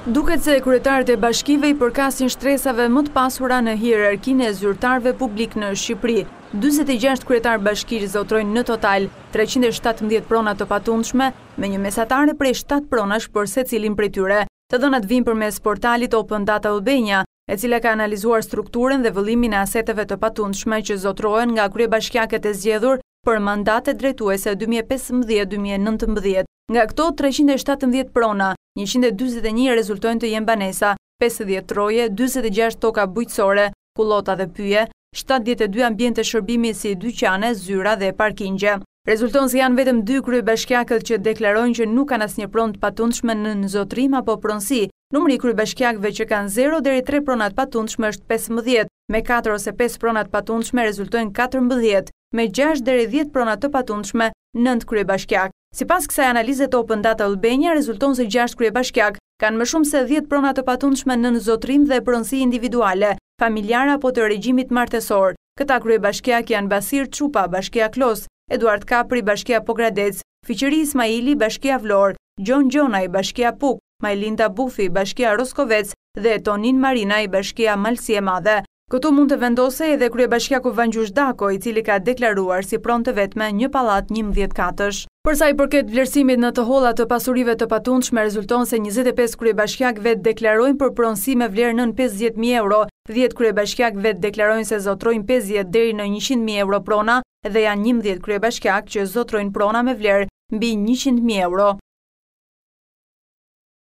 Duket se kryetarët e bashkive I përkasin shtresave më të pasura në hierarkinë e zyrtarëve publik në Shqipëri. 46 kryetarë bashkish zotrojnë në total 317 prona të patundshme, me një mesatare prej 7 pronash për secilin prej tyre. Të dhënat vijnë përmes portalit Open Data Albania, e cila ka analizuar strukturën dhe vëllimin e aseteve të patundshme që zotrohen nga kryebashkiakët e zgjedhur për mandate drejtuese 2015-2019. Nga këto 317 prona, 141 rezultojnë të jenë banesa, 50 troje, 26 toka bujqësore, kullota dhe pyje, 72 ambjente shërbimi si dyqane, zyra dhe parkingje. Rezulton se janë vetëm 2 kryebashkiakët që deklarojnë që nuk kanë asnjë pronë të patundshme në zotrim apo pronësi. Numri I kryebashkiakëve që kanë 0 deri 3 pronat patundshme është 15, me 4 ose 5 pronat patundshme rezultojnë 14, me 6 deri 10 pronat të patundshme 9 kryebashkiak. Sipas kësaj analize të Open Data Albania, rezulton se 6 kryebashkiak kanë më shumë se 10 prona të patundshme në zotrim dhe pronësi individuale, familjare apo të regjimit martesor. Këta kryebashkiak janë Basir Çupa, Bashkia Klos, Eduard Kapri, Bashkia Pogradec, Fiqëri Ismaili, Bashkia Vlorë, Gjon Gjonaj, Bashkia Puk, Majlinda Bufi, Bashkia Roskovec dhe Tonin Marinaj, Bashkia Malsi e Madhe. Këtu mund të vendosej edhe kryebashkiaku Vangjush Dako, I cili ka deklaruar si pronë të vetme një pallat 11 katësh. Për sa I përket vlerësimit në të holla të pasurive të patundshme, rezulton se 25 kryebashkiak vetë deklarojnë për pronësi me vlerë nën 50.000 euro, 10 kryebashkiak vetë deklarojnë se zotrojnë 50 deri në 100.000 euro prona dhe janë 11 kryebashkiak që zotrojnë prona me vlerë mbi 100.000 euro.